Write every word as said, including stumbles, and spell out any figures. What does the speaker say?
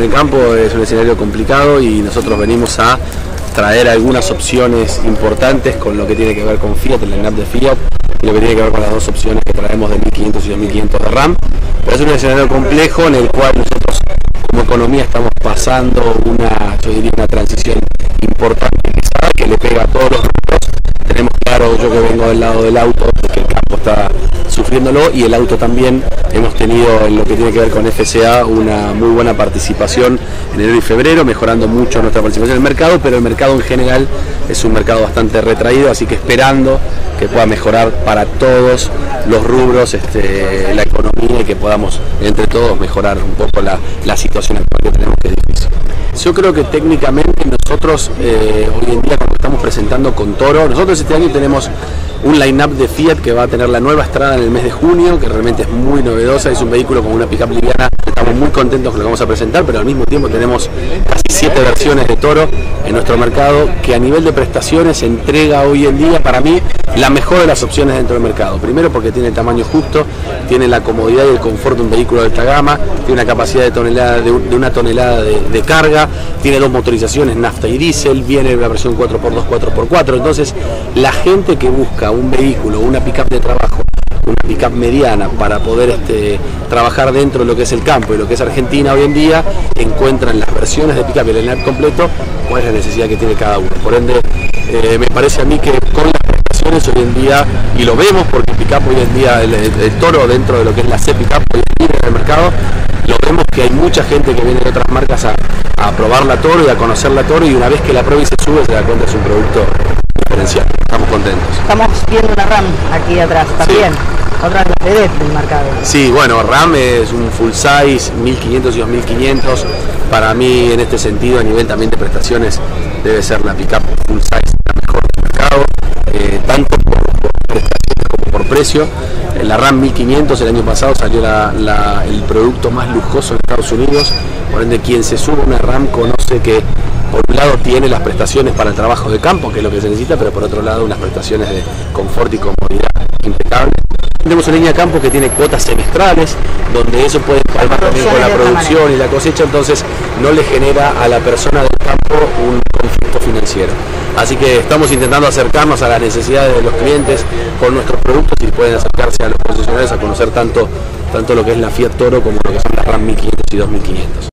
el campo es un escenario complicado y nosotros venimos a traer algunas opciones importantes con lo que tiene que ver con Fiat, el line-up de Fiat, y lo que tiene que ver con las dos opciones que traemos de mil quinientos y dos mil quinientos de RAM. Pero es un escenario complejo en el cual nosotros como economía estamos pasando una, yo diría, una transición importante que le pega a todos los rubros. Tenemos claro, yo que vengo del lado del auto, que el campo está sufriéndolo y el auto también. Hemos tenido en lo que tiene que ver con F C A una muy buena participación en enero y febrero, mejorando mucho nuestra participación en el mercado, pero el mercado en general es un mercado bastante retraído, así que esperando que pueda mejorar para todos los rubros este, la economía y que podamos entre todos mejorar un poco la, la situación actual que tenemos, que es difícil. Yo creo que técnicamente nosotros eh, hoy en día cuando estamos presentando con Toro, nosotros este año tenemos un line-up de Fiat que va a tener la nueva Strada en el mes de junio, que realmente es muy novedosa, es un vehículo con una pick-up liviana, estamos muy contentos con lo que vamos a presentar, pero al mismo tiempo tenemos casi siete versiones de Toro en nuestro mercado, que a nivel de prestaciones entrega hoy en día para mí la mejor de las opciones dentro del mercado. Primero porque tiene el tamaño justo, tiene la comodidad y el confort de un vehículo de alta gama, tiene una capacidad de, tonelada, de, de una tonelada de, de carga, tiene dos motorizaciones, nafta y diésel, viene la versión cuatro por dos, cuatro por cuatro, entonces la gente que busca un vehículo, una pick-up de trabajo, una pick-up mediana para poder este, trabajar dentro de lo que es el campo y lo que es Argentina hoy en día, encuentran las versiones de pick-up y el line-up completo, cuál es la necesidad que tiene cada uno. Por ende, eh, me parece a mí que con las prestaciones hoy en día, y lo vemos porque el pick-up hoy en día, el, el, el Toro dentro de lo que es la C pick-up hoy en día en el mercado, lo vemos que hay mucha gente que viene de otras marcas a, a probar la Toro y a conocer la Toro, y una vez que la prueba y se sube se da cuenta que es un producto diferencial. Estamos contentos. Estamos viendo una RAM aquí atrás también, sí. Otra vedette del mercado. Sí, bueno, RAM es un full size, mil quinientos y dos mil quinientos. Para mí, en este sentido, a nivel también de prestaciones, debe ser la pickup full size la mejor del mercado, eh, tanto por, por prestaciones como por precio. En la RAM mil quinientos el año pasado salió la, la, el producto más lujoso en Estados Unidos, por ende quien se sube a una RAM conoce que por un lado tiene las prestaciones para el trabajo de campo, que es lo que se necesita, pero por otro lado unas prestaciones de confort y comodidad impecables. Tenemos una línea de campo que tiene cuotas semestrales, donde eso puede palmar también con la producción y la cosecha, entonces no le genera a la persona del campo un conflicto financiero. Así que estamos intentando acercarnos a las necesidades de los clientes con nuestros productos y pueden acercarse a los concesionarios a conocer tanto, tanto lo que es la Fiat Toro como lo que son las RAM mil quinientos y dos mil quinientos.